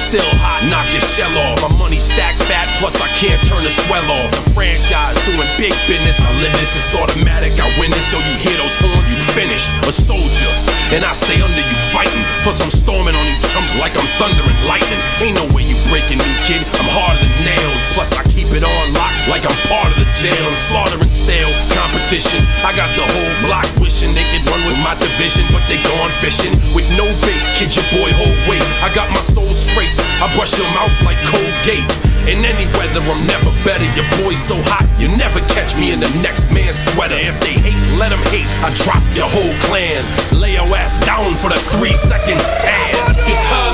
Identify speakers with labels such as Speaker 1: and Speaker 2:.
Speaker 1: still hot, knock your shell off. My money stacked fat, plus I can't turn the swell off. The franchise doing big business, I live this, it's automatic, I win this. So you hear those horns, you finished. A soldier, and I stay under you fighting. Plus I'm storming on you chumps like I'm thunder and lightning. Ain't no way you breaking me, kid, I'm harder than nails. Plus I keep it on lock like I'm part of the jail. I'm slaughtering stale competition. I got the whole block wishing they could run with my division, but they gone fishing with no bait. Kid, your boy, hold weight. I got my soul straight. I brush your mouth like Colgate. In any weather, I'm never better. Your boy's so hot, you never catch me in the next man's sweater. If they hate, let them hate. I drop your whole clan. Lay your ass down for the 3-second tan. Your time